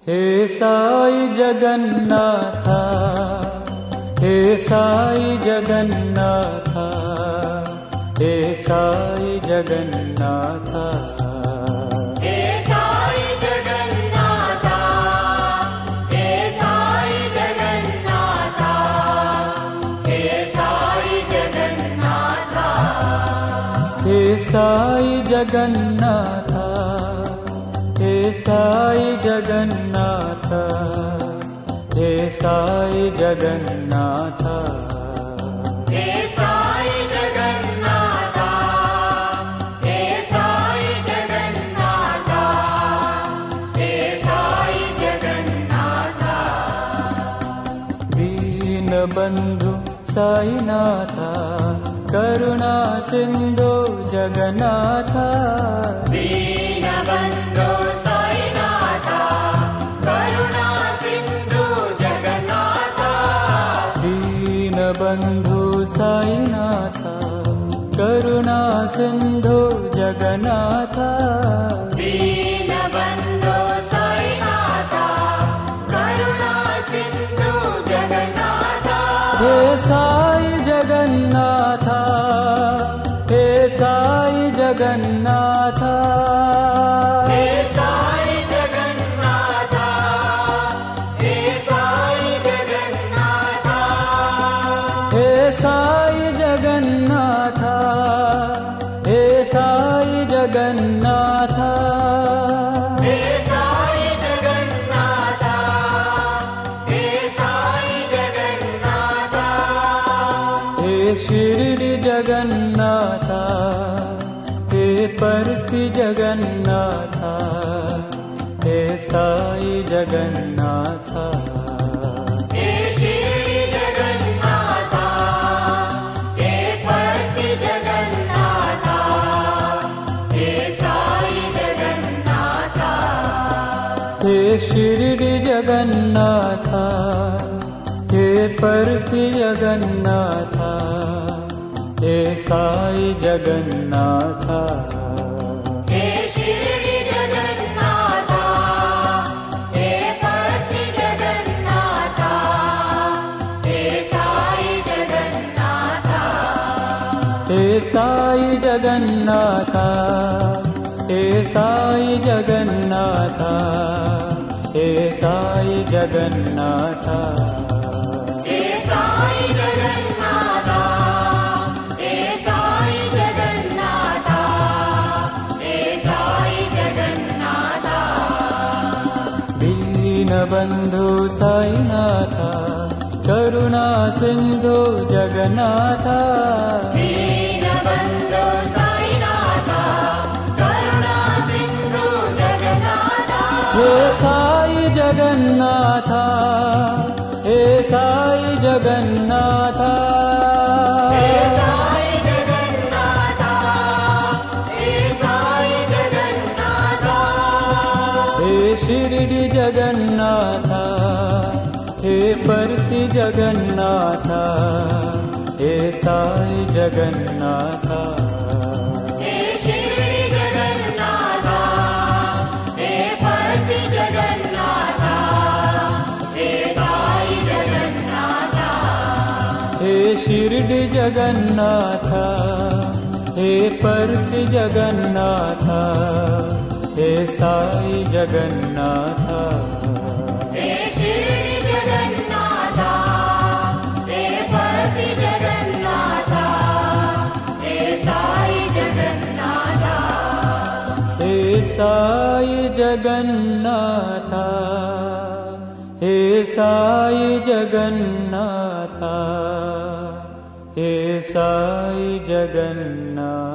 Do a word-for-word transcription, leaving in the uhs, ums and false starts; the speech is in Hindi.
हे साई जगन्नाथ, हे साई जगन्नाथ, हे साई जगन्नाथ, हे साई जगन्नाथ, हे साई जगन्नाथ, हे साई जगन्नाथ, हे साई जगन्नाथ, हे साई जगन्नाथ, हे साई जगन्नाथ, हे साई जगन्नाथ, हे साई जगन्नाथ, हे साई जगन्नाथ, दीनबन्धु साईनाथ, करुणा सिन्धु जगन्नाथ, दीनबन्धो साईनाथ, करुणा सिन्धु जगन्नाथ, दीनबन्धु साईनाथ, करुणा सिन्धु जगन्नाथ, दीनबन्धो साईनाथ, करुणा सिन्धु जगन्नाथ, हे साई जगन्नाथ, हे साई जगन्नाथ, हे साई जगन्नाथ, हे साई जगन्नाथ, हे साई जगन्नाथ, हे साई जगन्नाथ, हे साई जगन्नाथ, हे साई जगन्नाथ, हे शिरडी जगन्नाथ, हे परति जगन्नाथ, हे साई जगन्नाथ, हे शिरडी जगन्नाथ, हे परति जगन्नाथ, हे साई जगन्नाथ, हे शिरडी जगन्नाथ, हे परति जगन्नाथ, हे साई जगन्नाथ, हे शिरडी जगन्नाथ, हे परति जगन्नाथ, हे साई जगन्नाथ, हे साई जगन्नाथ, हे साई जगन्नाथ, हे साई जगन्नाथ, हे साई जगन्नाथ, हे साई जगन्नाथ, हे साई जगन्नाथ, दीनबन्धु साईनाथ, करुणा सिन्धु जगन्नाथ, दीनबन्धो साईनाथ, करुणा सिन्धु जगन्नाथ, हे साई जगन्नाथ, हे साई जगन्नाथ, हे साई जगन्नाथ, हे साई जगन्नाथ, हे शिरडी जगन्नाथ, हे परति जगन्नाथ, हे साई जगन्नाथ, हे शिरडी जगन्नाथ, हे परति जगन्नाथ, हे साई जगन्नाथ, हे शिरडी जगन्नाथ, हे परति जगन्नाथ, हे साई जगन्नाथ, हे शिरडी जगन्नाथ, हे परति जगन्नाथ, हे साई जगन्नाथ, हे साई जगन्नाथ, हे साई जगन्नाथ, हे साई जगन्नाथ।